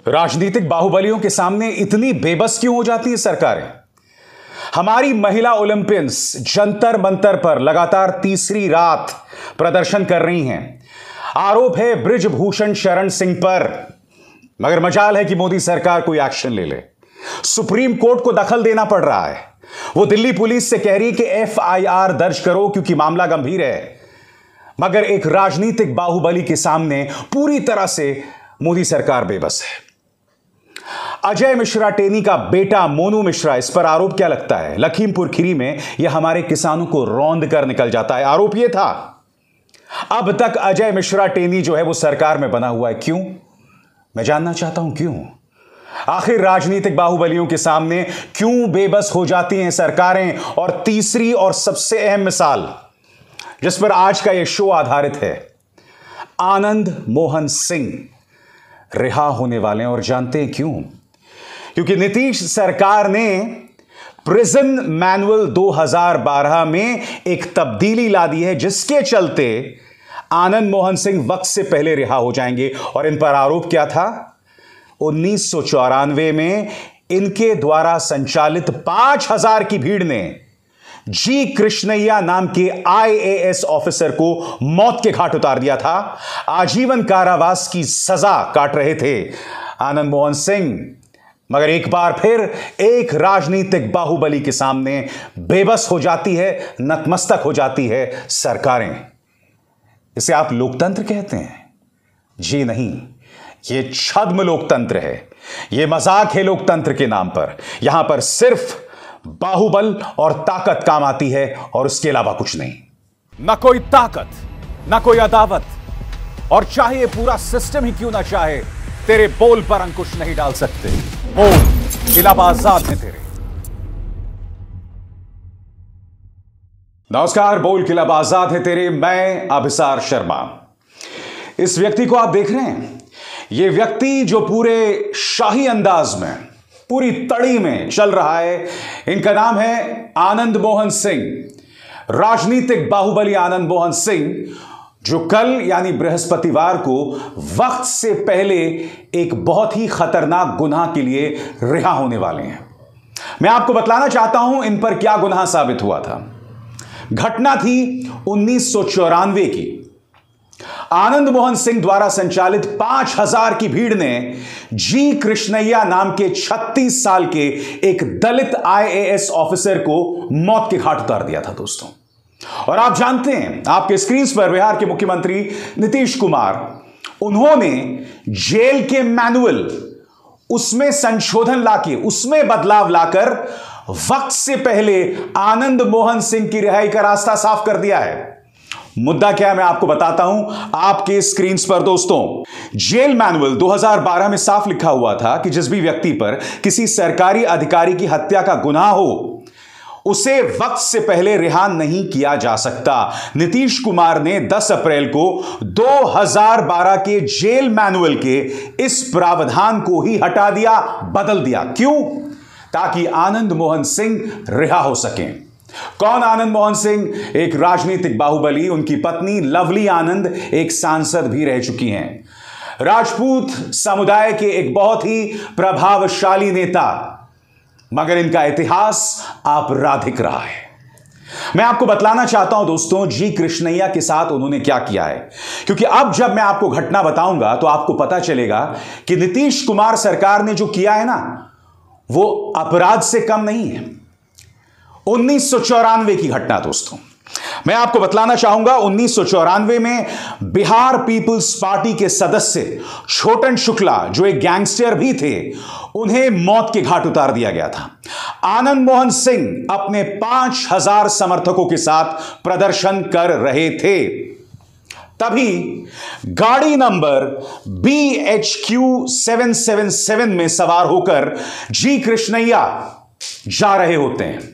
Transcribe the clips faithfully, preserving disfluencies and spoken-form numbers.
राजनीतिक बाहुबलियों के सामने इतनी बेबस क्यों हो जाती है सरकारें? हमारी महिला ओलंपियंस जंतर मंतर पर लगातार तीसरी रात प्रदर्शन कर रही हैं। आरोप है बृजभूषण शरण सिंह पर, मगर मजाल है कि मोदी सरकार कोई एक्शन ले ले। सुप्रीम कोर्ट को दखल देना पड़ रहा है। वो दिल्ली पुलिस से कह रही है कि एफ आई आर दर्ज करो क्योंकि मामला गंभीर है, मगर एक राजनीतिक बाहुबली के सामने पूरी तरह से मोदी सरकार बेबस है। अजय मिश्रा टेनी का बेटा मोनू मिश्रा, इस पर आरोप क्या लगता है? लखीमपुर खीरी में यह हमारे किसानों को रौंद कर निकल जाता है। आरोप यह था, अब तक अजय मिश्रा टेनी जो है वो सरकार में बना हुआ है। क्यों? मैं जानना चाहता हूं क्यों। आखिर राजनीतिक बाहुबलियों के सामने क्यों बेबस हो जाती हैं सरकारें? और तीसरी और सबसे अहम मिसाल जिस पर आज का यह शो आधारित है, आनंद मोहन सिंह रिहा होने वाले हैं। और जानते हैं क्यों? क्योंकि नीतीश सरकार ने प्रिजन मैनुअल दो हज़ार बारह में एक तब्दीली ला दी है, जिसके चलते आनंद मोहन सिंह वक्त से पहले रिहा हो जाएंगे। और इन पर आरोप क्या था? उन्नीस सौ चौरानवे में इनके द्वारा संचालित पांच हजार की भीड़ ने जी कृष्णैया नाम के आई ए एस ऑफिसर को मौत के घाट उतार दिया था। आजीवन कारावास की सजा काट रहे थे आनंद मोहन सिंह, मगर एक बार फिर एक राजनीतिक बाहुबली के सामने बेबस हो जाती है, नतमस्तक हो जाती है सरकारें। इसे आप लोकतंत्र कहते हैं? जी नहीं, यह छद्म लोकतंत्र है। यह मजाक है लोकतंत्र के नाम पर। यहां पर सिर्फ बाहुबल और ताकत काम आती है और उसके अलावा कुछ नहीं। ना कोई ताकत, ना कोई अदावत, और चाहे ये पूरा सिस्टम ही क्यों ना चाहे, तेरे बोल पर अंकुश नहीं डाल सकते। बोल खिलाफ आजाद है तेरे। नमस्कार, बोल खिलाफ आजाद है तेरे। मैं अभिसार शर्मा। इस व्यक्ति को आप देख रहे हैं, यह व्यक्ति जो पूरे शाही अंदाज में, पूरी तड़ी में चल रहा है, इनका नाम है आनंद मोहन सिंह। राजनीतिक बाहुबली आनंद मोहन सिंह, जो कल यानी बृहस्पतिवार को वक्त से पहले एक बहुत ही खतरनाक गुनाह के लिए रिहा होने वाले हैं। मैं आपको बतलाना चाहता हूं इन पर क्या गुनाह साबित हुआ था। घटना थी उन्नीस सौ चौरानवे की। आनंद मोहन सिंह द्वारा संचालित पांच हजार की भीड़ ने जी कृष्णैया नाम के छत्तीस साल के एक दलित आई ए एस ऑफिसर को मौत के घाट उतार दिया था दोस्तों। और आप जानते हैं, आपके स्क्रीन पर बिहार के मुख्यमंत्री नीतीश कुमार, उन्होंने जेल के मैनुअल, उसमें संशोधन लाके, उसमें बदलाव लाकर वक्त से पहले आनंद मोहन सिंह की रिहाई का रास्ता साफ कर दिया है। मुद्दा क्या है मैं आपको बताता हूं आपके स्क्रीन पर दोस्तों। जेल मैनुअल दो हज़ार बारह में साफ लिखा हुआ था कि जिस भी व्यक्ति पर किसी सरकारी अधिकारी की हत्या का गुनाह हो, उसे वक्त से पहले रिहा नहीं किया जा सकता। नीतीश कुमार ने दस अप्रैल को दो हज़ार बारह के जेल मैनुअल के इस प्रावधान को ही हटा दिया, बदल दिया। क्यों? ताकि आनंद मोहन सिंह रिहा हो सकें। कौन आनंद मोहन सिंह? एक राजनीतिक बाहुबली। उनकी पत्नी लवली आनंद एक सांसद भी रह चुकी हैं। राजपूत समुदाय के एक बहुत ही प्रभावशाली नेता, मगर इनका इतिहास आपराधिक रहा है। मैं आपको बतलाना चाहता हूं दोस्तों, जी कृष्णैया के साथ उन्होंने क्या किया है, क्योंकि अब जब मैं आपको घटना बताऊंगा तो आपको पता चलेगा कि नीतीश कुमार सरकार ने जो किया है ना, वो अपराध से कम नहीं है। उन्नीस सौ चौरानवे की घटना दोस्तों, मैं आपको बतलाना चाहूंगा। उन्नीस सौ चौरानवे में बिहार पीपुल्स पार्टी के सदस्य छोटन शुक्ला, जो एक गैंगस्टर भी थे, उन्हें मौत के घाट उतार दिया गया था। आनंद मोहन सिंह अपने पांच हजार समर्थकों के साथ प्रदर्शन कर रहे थे। तभी गाड़ी नंबर B H Q seven seven seven में सवार होकर जी कृष्णैया जा रहे होते हैं।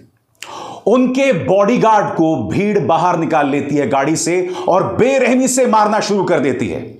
उनके बॉडीगार्ड को भीड़ बाहर निकाल लेती है गाड़ी से और बेरहमी से मारना शुरू कर देती है।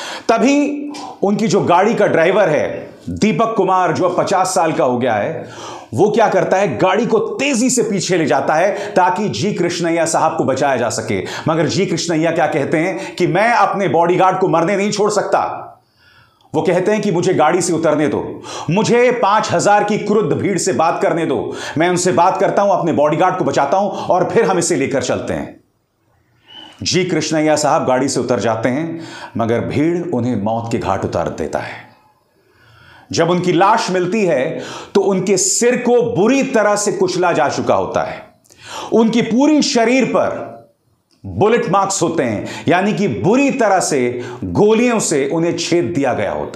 तभी उनकी जो गाड़ी का ड्राइवर है दीपक कुमार, जो अब पचास साल का हो गया है, वो क्या करता है, गाड़ी को तेजी से पीछे ले जाता है ताकि जी कृष्णैया साहब को बचाया जा सके। मगर जी कृष्णैया क्या कहते हैं कि मैं अपने बॉडीगार्ड को मरने नहीं छोड़ सकता। वो कहते हैं कि मुझे गाड़ी से उतरने दो, मुझे पांच हजार की क्रुद्ध भीड़ से बात करने दो, मैं उनसे बात करता हूं, अपने बॉडीगार्ड को बचाता हूं और फिर हम इसे लेकर चलते हैं। जी कृष्णैया साहब गाड़ी से उतर जाते हैं, मगर भीड़ उन्हें मौत के घाट उतार देता है। जब उनकी लाश मिलती है तो उनके सिर को बुरी तरह से कुचला जा चुका होता है, उनकी पूरी शरीर पर बुलेट मार्क्स होते हैं, यानी कि बुरी तरह से गोलियों से उन्हें छेद दिया गया होता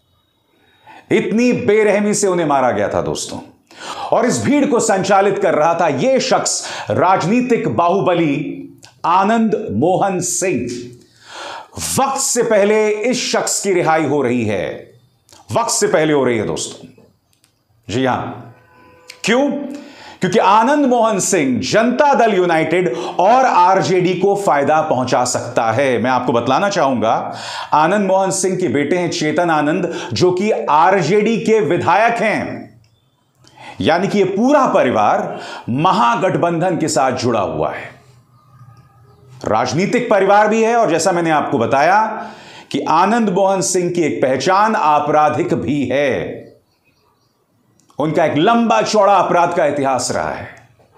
है। इतनी बेरहमी से उन्हें मारा गया था दोस्तों। और इस भीड़ को संचालित कर रहा था यह शख्स, राजनीतिक बाहुबली आनंद मोहन सिंह। वक्त से पहले इस शख्स की रिहाई हो रही है, वक्त से पहले हो रही है दोस्तों। जी हां, क्यों? क्योंकि आनंद मोहन सिंह जनता दल यूनाइटेड और आरजेडी को फायदा पहुंचा सकता है। मैं आपको बतलाना चाहूंगा, आनंद मोहन सिंह के बेटे हैं चेतन आनंद, जो कि आरजेडी के विधायक हैं। यानी कि यह पूरा परिवार महागठबंधन के साथ जुड़ा हुआ है, राजनीतिक परिवार भी है। और जैसा मैंने आपको बताया कि आनंद मोहन सिंह की एक पहचान आपराधिक भी है, उनका एक लंबा चौड़ा अपराध का इतिहास रहा है।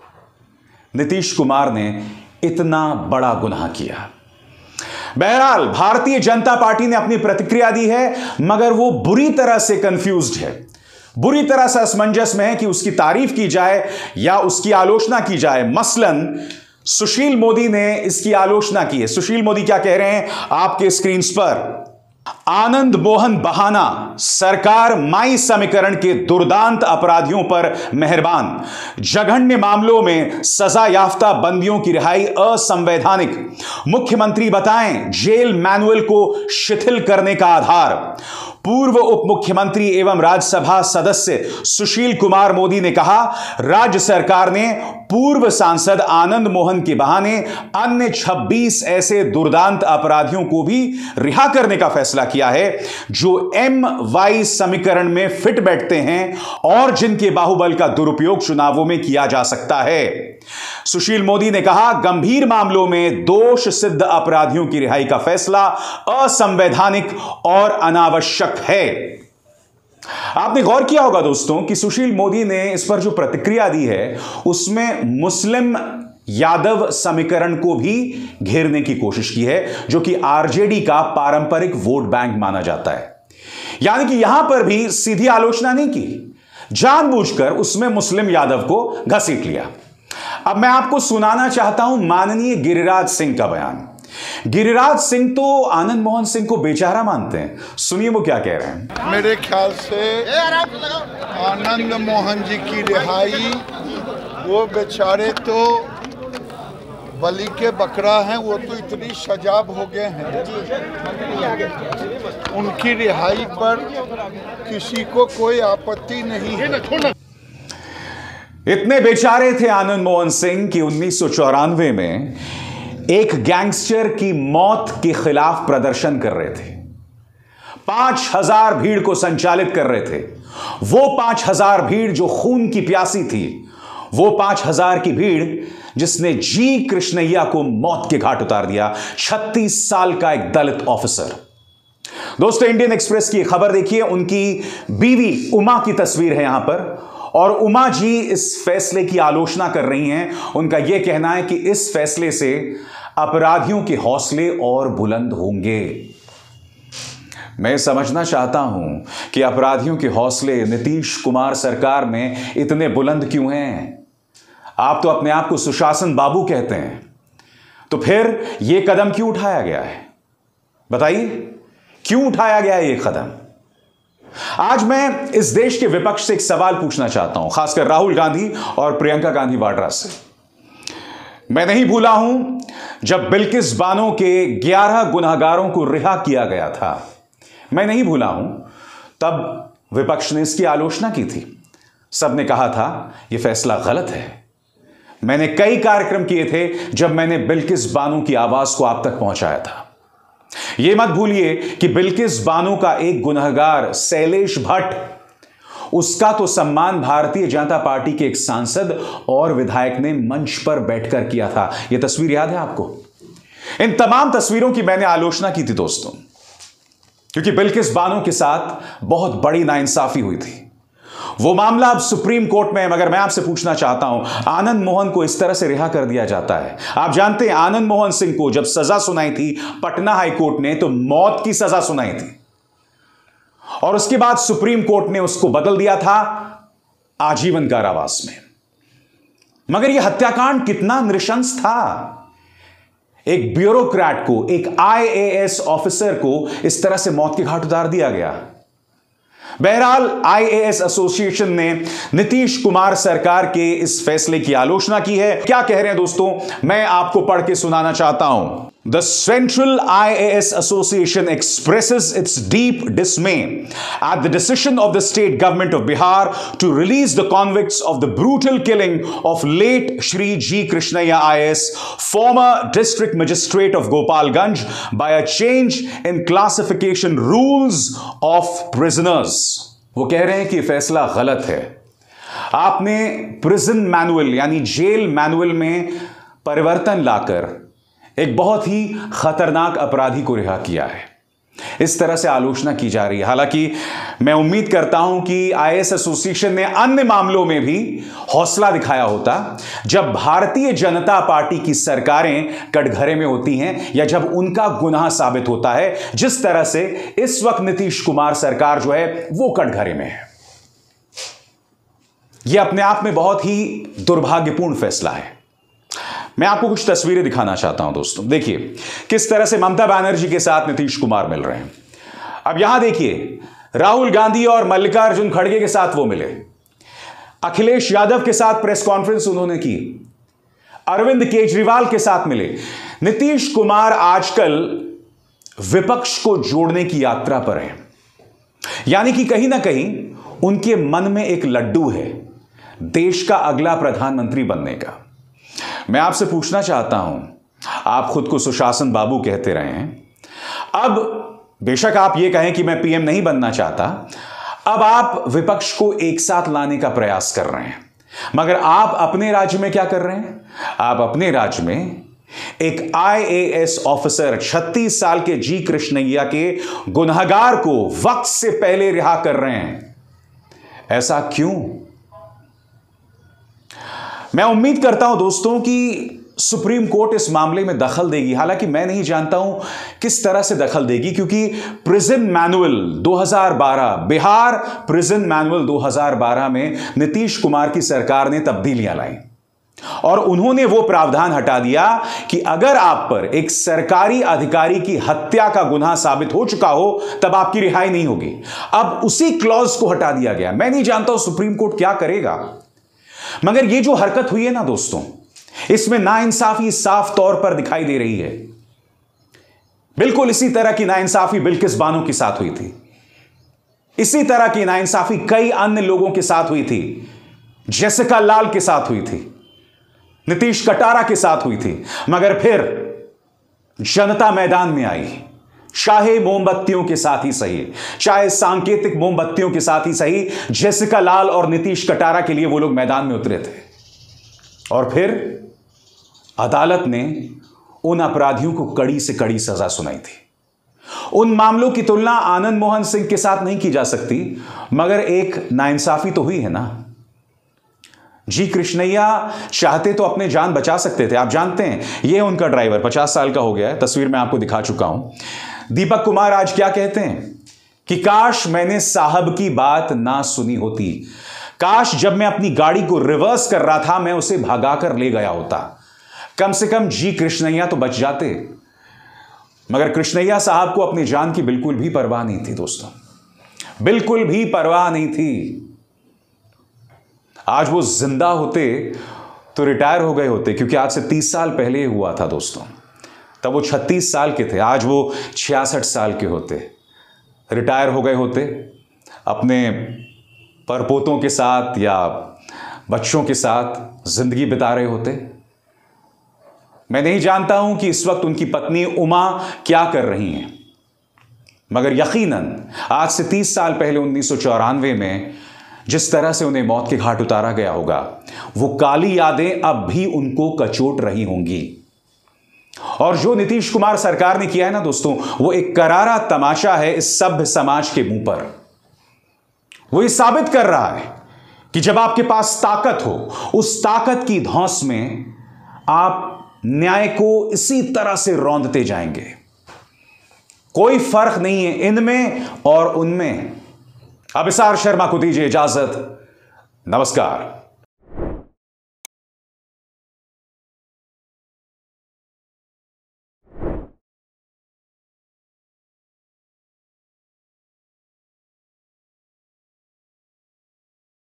नीतीश कुमार ने इतना बड़ा गुनाह किया। बहरहाल भारतीय जनता पार्टी ने अपनी प्रतिक्रिया दी है, मगर वो बुरी तरह से कंफ्यूज्ड है, बुरी तरह से असमंजस में है कि उसकी तारीफ की जाए या उसकी आलोचना की जाए। मसलन सुशील मोदी ने इसकी आलोचना की है। सुशील मोदी क्या कह रहे हैं आपके स्क्रीन पर? आनंद मोहन बहाना, सरकार माई समीकरण के दुर्दांत अपराधियों पर मेहरबान, जघन्य मामलों में सजा याफ्ता बंदियों की रिहाई असंवैधानिक, मुख्यमंत्री बताएं जेल मैनुअल को शिथिल करने का आधार। पूर्व उप मुख्यमंत्री एवं राज्यसभा सदस्य सुशील कुमार मोदी ने कहा, राज्य सरकार ने पूर्व सांसद आनंद मोहन के बहाने अन्य छब्बीस ऐसे दुर्दांत अपराधियों को भी रिहा करने का फैसला किया है जो एम वाई समीकरण में फिट बैठते हैं और जिनके बाहुबल का दुरुपयोग चुनावों में किया जा सकता है। सुशील मोदी ने कहा, गंभीर मामलों में दोष सिद्ध अपराधियों की रिहाई का फैसला असंवैधानिक और अनावश्यक है। आपने गौर किया होगा दोस्तों कि सुशील मोदी ने इस पर जो प्रतिक्रिया दी है उसमें मुस्लिम यादव समीकरण को भी घेरने की कोशिश की है, जो कि आरजेडी का पारंपरिक वोट बैंक माना जाता है। यानी कि यहां पर भी सीधी आलोचना नहीं की, जानबूझकर उसमें मुस्लिम यादव को घसीट लिया। अब मैं आपको सुनाना चाहता हूं माननीय गिरिराज सिंह का बयान। गिरिराज सिंह तो आनंद मोहन सिंह को बेचारा मानते हैं, सुनिए वो क्या कह रहे हैं। मेरे ख्याल से आनंद मोहन जी की रिहाई, वो बेचारे तो बलि के बकरा हैं, वो तो इतनी सजाब हो गए हैं, उनकी रिहाई पर किसी को कोई आपत्ति नहीं है। इतने बेचारे थे आनंद मोहन सिंह कि उन्नीस सौ चौरानवे में एक गैंगस्टर की मौत के खिलाफ प्रदर्शन कर रहे थे, पांच हजार भीड़ को संचालित कर रहे थे। वो पांच हजार भीड़ जो खून की प्यासी थी, वो पांच हजार की भीड़ जिसने जी कृष्णैया को मौत के घाट उतार दिया, छत्तीस साल का एक दलित ऑफिसर। दोस्तों इंडियन एक्सप्रेस की खबर देखिए, उनकी बीवी उमा की तस्वीर है यहां पर, और उमा जी इस फैसले की आलोचना कर रही हैं। उनका यह कहना है कि इस फैसले से अपराधियों के हौसले और बुलंद होंगे। मैं समझना चाहता हूं कि अपराधियों के हौसले नीतीश कुमार सरकार में इतने बुलंद क्यों हैं? आप तो अपने आप को सुशासन बाबू कहते हैं, तो फिर यह कदम क्यों उठाया गया है? बताइए क्यों उठाया गया है यह कदम? आज मैं इस देश के विपक्ष से एक सवाल पूछना चाहता हूं, खासकर राहुल गांधी और प्रियंका गांधी वाड्रा से। मैं नहीं भूला हूं जब बिल्किस बानो के ग्यारह गुनहगारों को रिहा किया गया था, मैं नहीं भूला हूं तब विपक्ष ने इसकी आलोचना की थी। सबने कहा था यह फैसला गलत है। मैंने कई कार्यक्रम किए थे जब मैंने बिल्किस बानो की आवाज को आप तक पहुंचाया था। यह मत भूलिए कि बिल्किस बानो का एक गुनहगार शैलेश भट्ट, उसका तो सम्मान भारतीय जनता पार्टी के एक सांसद और विधायक ने मंच पर बैठकर किया था। यह तस्वीर याद है आपको? इन तमाम तस्वीरों की मैंने आलोचना की थी दोस्तों। क्योंकि बिल्किस बानो के साथ बहुत बड़ी नाइंसाफी हुई थी। वो मामला अब सुप्रीम कोर्ट में है, मगर मैं आपसे पूछना चाहता हूं, आनंद मोहन को इस तरह से रिहा कर दिया जाता है। आप जानते हैं आनंद मोहन सिंह को जब सजा सुनाई थी पटना हाई कोर्ट ने, तो मौत की सजा सुनाई थी, और उसके बाद सुप्रीम कोर्ट ने उसको बदल दिया था आजीवन कारावास में। मगर यह हत्याकांड कितना नृशंस था। एक ब्यूरोक्रेट को, एक आईएएस ऑफिसर को इस तरह से मौत के घाट उतार दिया गया। बहरहाल आईएएस एसोसिएशन ने नीतीश कुमार सरकार के इस फैसले की आलोचना की है। क्या कह रहे हैं दोस्तों, मैं आपको पढ़ के सुनाना चाहता हूं। The Central I A S Association expresses its deep dismay at the decision of the state government of Bihar to release the convicts of the brutal killing of late Shri G. Krishnaiah I A S, former district magistrate of Gopalganj, by a change in classification rules of prisoners. वो कह रहे हैं कि फैसला गलत है। आपने prison manual यानी जेल मैनुअल में परिवर्तन लाकर एक बहुत ही खतरनाक अपराधी को रिहा किया है। इस तरह से आलोचना की जा रही है। हालांकि मैं उम्मीद करता हूं कि आईएएस एसोसिएशन ने अन्य मामलों में भी हौसला दिखाया होता, जब भारतीय जनता पार्टी की सरकारें कटघरे में होती हैं या जब उनका गुनाह साबित होता है, जिस तरह से इस वक्त नीतीश कुमार सरकार जो है वो कटघरे में है। यह अपने आप में बहुत ही दुर्भाग्यपूर्ण फैसला है। मैं आपको कुछ तस्वीरें दिखाना चाहता हूं दोस्तों। देखिए किस तरह से ममता बनर्जी के साथ नीतीश कुमार मिल रहे हैं। अब यहां देखिए, राहुल गांधी और मल्लिकार्जुन खड़गे के साथ वो मिले, अखिलेश यादव के साथ प्रेस कॉन्फ्रेंस उन्होंने की, अरविंद केजरीवाल के साथ मिले। नीतीश कुमार आजकल विपक्ष को जोड़ने की यात्रा पर है, यानी कि कहीं ना कहीं उनके मन में एक लड्डू है देश का अगला प्रधानमंत्री बनने का। मैं आपसे पूछना चाहता हूं, आप खुद को सुशासन बाबू कहते रहे हैं, अब बेशक आप यह कहें कि मैं पीएम नहीं बनना चाहता, अब आप विपक्ष को एक साथ लाने का प्रयास कर रहे हैं, मगर आप अपने राज्य में क्या कर रहे हैं? आप अपने राज्य में एक आईएएस ऑफिसर छत्तीस साल के जी कृष्णैया के गुनहगार को वक्त से पहले रिहा कर रहे हैं। ऐसा क्यों? मैं उम्मीद करता हूं दोस्तों कि सुप्रीम कोर्ट इस मामले में दखल देगी। हालांकि मैं नहीं जानता हूं किस तरह से दखल देगी, क्योंकि प्रिजन मैनुअल दो हज़ार बारह, बिहार प्रिजन मैनुअल दो हज़ार बारह में नीतीश कुमार की सरकार ने तब्दीलियां लाई और उन्होंने वो प्रावधान हटा दिया कि अगर आप पर एक सरकारी अधिकारी की हत्या का गुनाह साबित हो चुका हो तब आपकी रिहाई नहीं होगी। अब उसी क्लॉज को हटा दिया गया। मैं नहीं जानता हूं सुप्रीम कोर्ट क्या करेगा, मगर ये जो हरकत हुई है ना दोस्तों, इसमें नाइंसाफी साफ तौर पर दिखाई दे रही है। बिल्कुल इसी तरह की नाइंसाफी बिल्किस बानो के साथ हुई थी, इसी तरह की नाइंसाफी कई अन्य लोगों के साथ हुई थी, जेसिका लाल के साथ हुई थी, नीतीश कटारा के साथ हुई थी, मगर फिर जनता मैदान में आई। चाहे मोमबत्तियों के साथ ही सही, चाहे सांकेतिक मोमबत्तियों के साथ ही सही, जेसिका लाल और नीतीश कटारा के लिए वो लोग मैदान में उतरे थे। और फिर अदालत ने उन अपराधियों को कड़ी से कड़ी सजा सुनाई थी। उन मामलों की तुलना आनंद मोहन सिंह के साथ नहीं की जा सकती, मगर एक नाइंसाफी तो हुई है ना। जी कृष्णैया चाहते तो अपने जान बचा सकते थे। आप जानते हैं ये उनका ड्राइवर पचास साल का हो गया है, तस्वीर में आपको दिखा चुका हूं। दीपक कुमार आज क्या कहते हैं कि काश मैंने साहब की बात ना सुनी होती, काश जब मैं अपनी गाड़ी को रिवर्स कर रहा था मैं उसे भगाकर ले गया होता, कम से कम जी कृष्णैया तो बच जाते। मगर कृष्णैया साहब को अपनी जान की बिल्कुल भी परवाह नहीं थी दोस्तों, बिल्कुल भी परवाह नहीं थी। आज वो जिंदा होते तो रिटायर हो गए होते, क्योंकि आज से तीस साल पहले हुआ था दोस्तों, तब वो छत्तीस साल के थे, आज वो छियासठ साल के होते, रिटायर हो गए होते, अपने परपोतों के साथ या बच्चों के साथ जिंदगी बिता रहे होते। मैं नहीं जानता हूं कि इस वक्त उनकी पत्नी उमा क्या कर रही हैं, मगर यकीनन आज से तीस साल पहले उन्नीस सौ चौरानवे में जिस तरह से उन्हें मौत के घाट उतारा गया होगा, वो काली यादें अब भी उनको कचोट रही होंगी। और जो नीतीश कुमार सरकार ने किया है ना दोस्तों, वो एक करारा तमाशा है इस सभ्य समाज के मुंह पर। वो ये साबित कर रहा है कि जब आपके पास ताकत हो, उस ताकत की धौंस में आप न्याय को इसी तरह से रौंदते जाएंगे। कोई फर्क नहीं है इनमें और उनमें। अभिसार शर्मा को दीजिए इजाजत। नमस्कार।